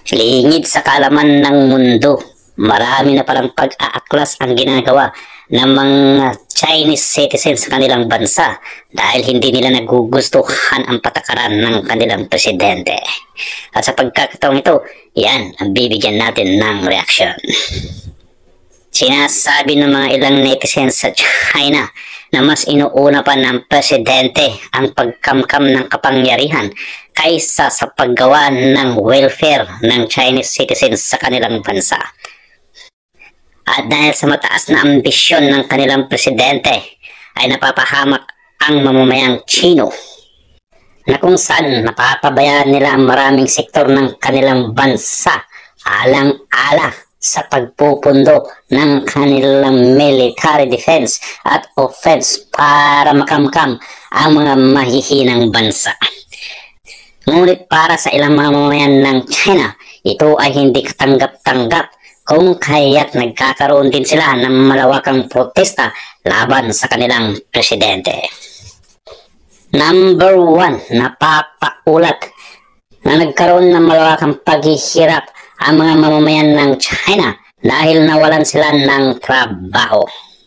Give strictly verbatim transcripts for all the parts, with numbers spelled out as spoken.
Lingid sa kaalaman ng mundo, marami na palang pag-aaklas ang ginagawa ng mga Chinese citizens sa kanilang bansa dahil hindi nila nagugustuhan ang patakaran ng kanilang presidente. At sa pagkakataong ito, yan ang bibigyan natin ng reaksyon. Sinasabi ng mga ilang netizens sa China na mas inuuna pa ng presidente ang pagkamkam ng kapangyarihan kaysa sa paggawa ng welfare ng Chinese citizens sa kanilang bansa. At dahil sa mataas na ambisyon ng kanilang presidente ay napapahamak ang mamamayang Chino na kung saan napapabayaan nila ang maraming sektor ng kanilang bansa alang-ala sa pagpupundo ng kanilang military defense at offense para makamkam ang mga mahihinang bansa. Ngunit para sa ilang mga mamamayan ng China, ito ay hindi katanggap-tanggap kung kaya't nagkakaroon din sila ng malawakang protesta laban sa kanilang presidente. Number one, napapaulat na nagkaroon ng malawakang paghihirap ang mga mamamayan ng China dahil nawalan sila ng trabaho.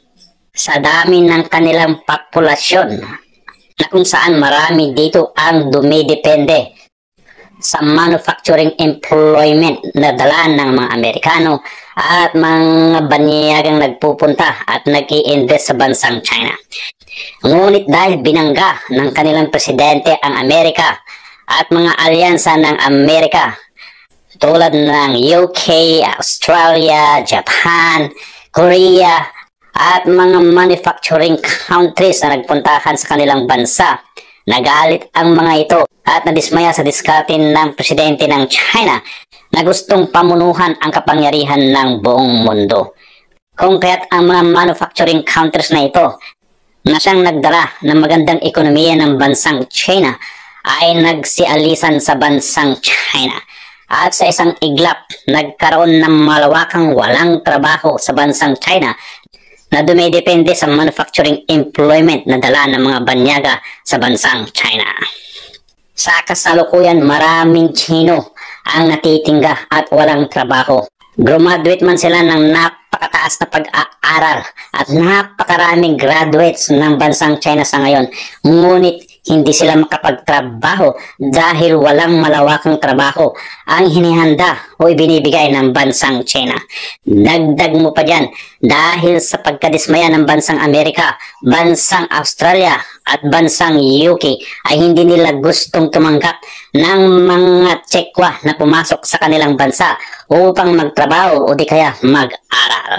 Sa dami ng kanilang populasyon na kung saan marami dito ang dumidepende sa manufacturing employment na dala ng mga Amerikano at mga banyagang nagpupunta at nag-i-invest sa bansang China. Ngunit dahil binangga ng kanilang presidente ang Amerika at mga alyansa ng Amerika tulad ng U K, Australia, Japan, Korea at mga manufacturing countries na nagpuntahan sa kanilang bansa, nagalit ang mga ito at nadismaya sa diskarte ng presidente ng China na gustong pamunuhan ang kapangyarihan ng buong mundo. Kung kaya't ang mga manufacturing countries na ito na siyang nagdala ng magandang ekonomiya ng bansang China ay nagsialisan sa bansang China. At sa isang iglap, nagkaroon ng malawakang walang trabaho sa bansang China na dumidepende sa manufacturing employment na dala ng mga banyaga sa bansang China. Sa kasalukuyan, maraming Chino ang natitingga at walang trabaho. Graduate man sila ng napakataas na pag-aaral at napakaraming graduates ng bansang China sa ngayon. Ngunit hindi sila makapagtrabaho dahil walang malawakang trabaho ang hinihanda o ibinibigay ng bansang China. Dagdag mo pa dyan, dahil sa pagkadismaya ng bansang Amerika, bansang Australia at bansang U K ay hindi nila gustong tumanggap ng mga Tsekwa na pumasok sa kanilang bansa upang magtrabaho o di kaya mag-aral.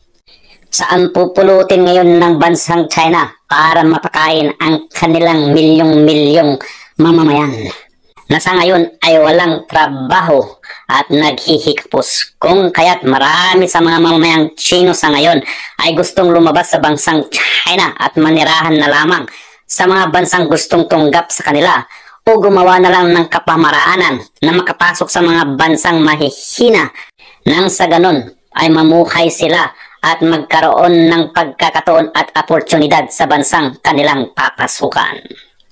Saan pupulutin ngayon ng bansang China para mapakain ang kanilang milyong-milyong mamamayan na sa ngayon ay walang trabaho at naghihikapos? Kung kaya't marami sa mga mamamayang Chino sa ngayon ay gustong lumabas sa bansang China at manirahan na lamang sa mga bansang gustong tunggap sa kanila o gumawa na lang ng kapamaraanan na makapasok sa mga bansang mahihina nang sa ganon ay mamuhay sila at magkaroon ng pagkakataon at oportunidad sa bansang kanilang papasukan.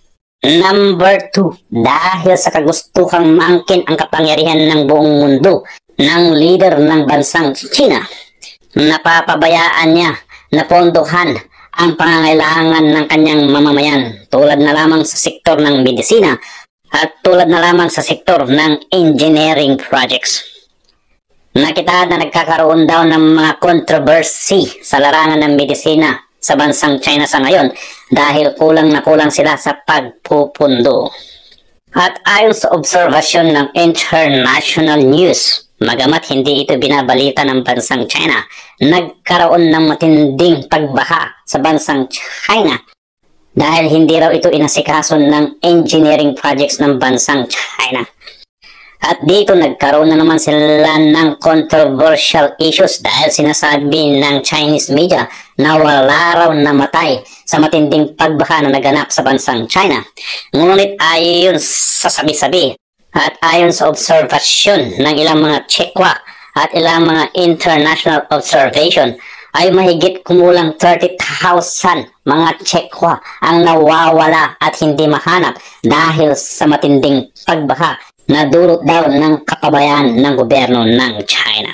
Number two, dahil sa kagustuhang maangkin ang kapangyarihan ng buong mundo ng leader ng bansang China, napapabayaan niya na pondohan ang pangangailangan ng kanyang mamamayan tulad na lamang sa sektor ng medisina at tulad na lamang sa sektor ng engineering projects. Nakita na nagkakaroon daw ng mga controversy sa larangan ng medisina sa bansang China sa ngayon dahil kulang na kulang sila sa pagpupundo. At ayon sa obserbasyon ng international news, magamat hindi ito binabalita ng bansang China, nagkaroon ng matinding pagbaha sa bansang China dahil hindi raw ito inasikaso ng engineering projects ng bansang China. At dito nagkaroon na naman sila ng controversial issues dahil sinasabi ng Chinese media na wala raw namatay sa matinding pagbaha na naganap sa bansang China. Ngunit ayon sa sabi-sabi at ayon sa obserbasyon ng ilang mga Tsekwa at ilang mga international observation ay mahigit kumulang thirty thousand mga Tsekwa ang nawawala at hindi mahanap dahil sa matinding pagbaha na dulot daw ng kapabayaan ng gobyerno ng China.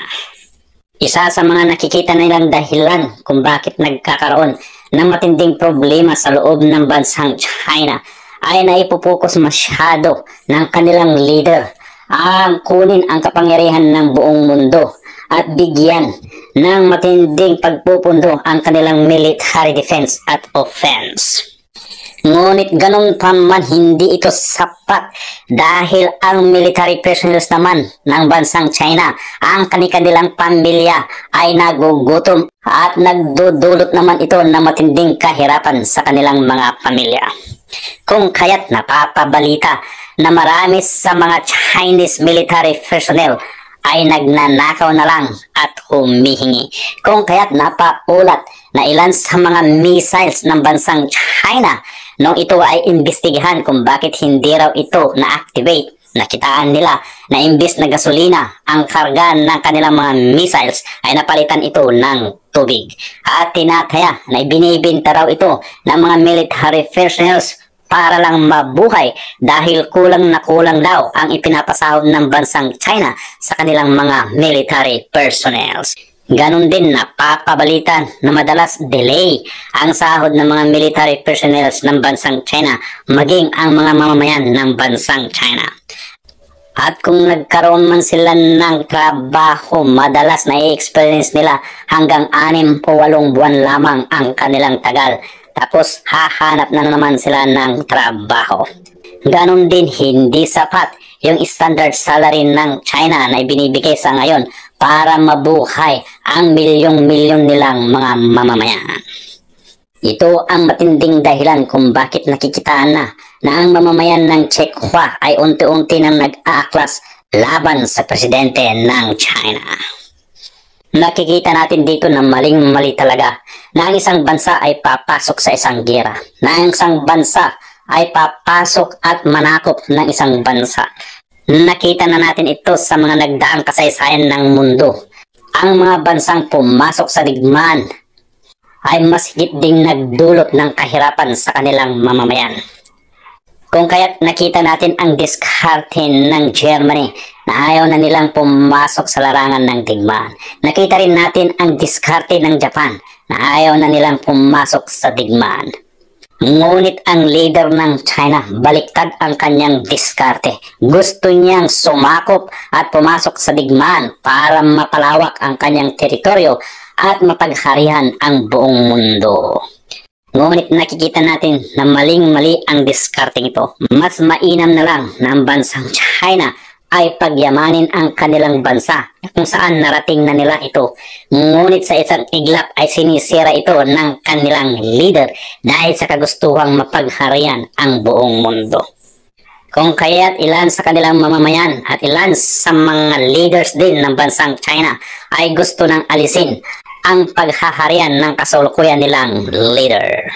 Isa sa mga nakikita nilang dahilan kung bakit nagkakaroon ng matinding problema sa loob ng bansang China ay naipopokus masyado ng kanilang leader ang kunin ang kapangyarihan ng buong mundo at bigyan ng matinding pagpupundo ang kanilang military defense at offense. Ngunit ganun pa man hindi ito sapat dahil ang military personnel naman ng bansang China, ang kanilang pamilya ay nagugutom at nagdudulot naman ito ng matinding kahirapan sa kanilang mga pamilya. Kung kaya't napapabalita na marami sa mga Chinese military personnel ay nagnanakaw na lang at humihingi. Kung kaya't napaulat na ilan sa mga missiles ng bansang China nung ito ay imbestigahan kung bakit hindi raw ito na-activate. Nakitaan nila na imbis na gasolina ang karga ng kanilang mga missiles ay napalitan ito ng tubig. At tinataya na ibinibinta raw ito ng mga military personnel para lang mabuhay dahil kulang na kulang daw ang ipinapasahod ng bansang China sa kanilang mga military personnel. Ganon din napapabalitan na madalas delay ang sahod ng mga military personnel ng bansang China maging ang mga mamamayan ng bansang China. At kung nagkaroon man sila ng trabaho, madalas na i-experience nila hanggang anim o walong buwan lamang ang kanilang tagal. Tapos hahanap na naman sila ng trabaho. Ganon din hindi sapat yung standard salary ng China na ibinibigay sa ngayon para mabuhay ang milyong-milyon nilang mga mamamayan. Ito ang matinding dahilan kung bakit nakikitaan na na ang mamamayan ng Chekwa ay unti-unti nang nag-aaklas laban sa presidente ng China. Nakikita natin dito na maling-mali talaga na ang isang bansa ay papasok sa isang gera, na ang isang bansa ay papasok at manakop ng isang bansa. Nakita na natin ito sa mga nagdaang kasaysayan ng mundo. Ang mga bansang pumasok sa digmaan ay mas higit ding nagdulot ng kahirapan sa kanilang mamamayan. Kung kaya't nakita natin ang diskarte ng Germany na ayaw na nilang pumasok sa larangan ng digmaan. Nakita rin natin ang diskarte ng Japan na ayaw na nilang pumasok sa digmaan. Ngunit ang leader ng China, baliktad ang kanyang diskarte. Gusto niyang sumakop at pumasok sa digmaan para mapalawak ang kanyang teritoryo at mapagharihan ang buong mundo. Ngunit nakikita natin na maling-mali ang diskarting ito. Mas mainam na lang na ang bansang China ay pagyamanin ang kanilang bansa kung saan narating na nila ito. Ngunit sa isang iglap ay sinisira ito ng kanilang leader dahil sa kagustuhang mapagharian ang buong mundo. Kung kaya't ilan sa kanilang mamamayan at ilan sa mga leaders din ng bansang China ay gusto nang alisin ang paghaharian ng kasalukuyan nilang leader.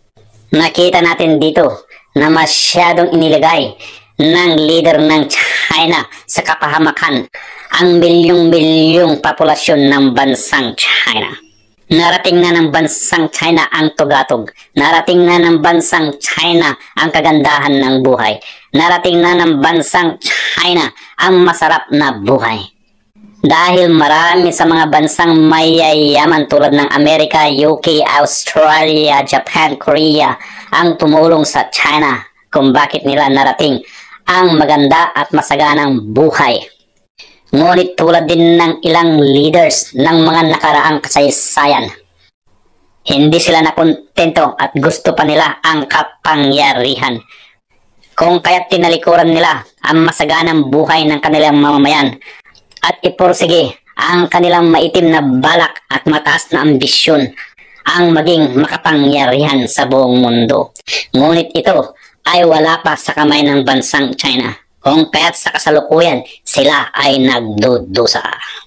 Nakita natin dito na masyadong inilagay ng leader ng China sa kapahamakan ang milyong-milyong populasyon ng bansang China. Narating na ng bansang China ang tugatog. Narating na ng bansang China ang kagandahan ng buhay. Narating na ng bansang China ang masarap na buhay. Dahil marami sa mga bansang mayayaman tulad ng Amerika, U K, Australia, Japan, Korea ang tumulong sa China kung bakit nila narating ang maganda at masaganang buhay. Ngunit tulad din ng ilang leaders ng mga nakaraang kasaysayan, hindi sila nakontento at gusto pa nila ang kapangyarihan. Kung kaya't tinalikuran nila ang masaganang buhay ng kanilang mamamayan at iporsige ang kanilang maitim na balak at mataas na ambisyon ang maging makapangyarihan sa buong mundo. Ngunit ito ay wala pa sa kamay ng bansang China, kung kaya't sa kasalukuyan sila ay nagdudusa.